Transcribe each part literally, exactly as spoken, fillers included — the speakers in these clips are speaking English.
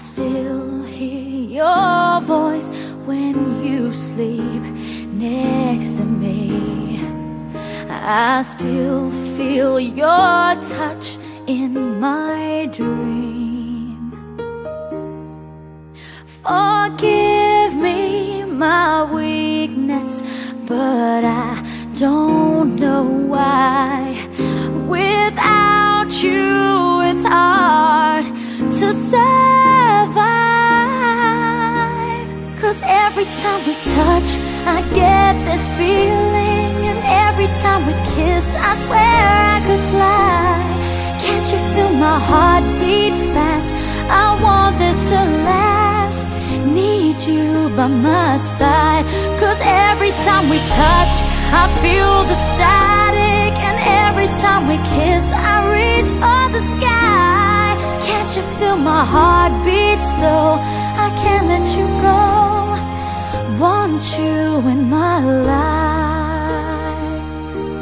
still hear your voice when you sleep next to me. I still feel your touch in my dream. Forgive me my weakness, but I don't know why. Without you, it's hard to survive. 'Cause every time we touch, I get this feeling, and every time we kiss, I swear I could fly. Can't you feel my heart beat fast? I want this to last. Need you by my side. 'Cause every time we touch, I feel the static, and every time we kiss, I reach for the sky. Can't you feel my heart beat so I can't let you go? Want you in my life.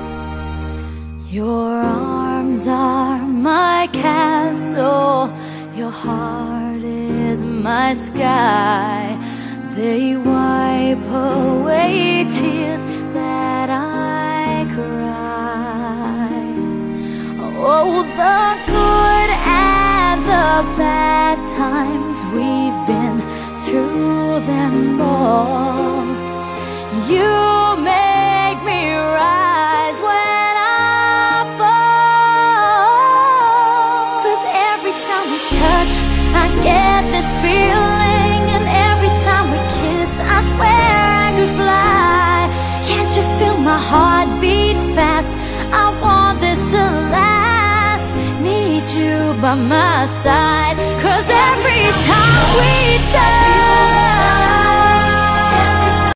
Your arms are my castle, your heart is my sky. They wipe away tears that I cried. Oh, the good and the bad times, we've been through them all. You make me rise when I fall. 'Cause every time we touch, I get this feeling, and every time we kiss, I swear I could fly. Can't you feel my heart beat fast? I want this to last. Need you by my side. 'Cause every time we touch,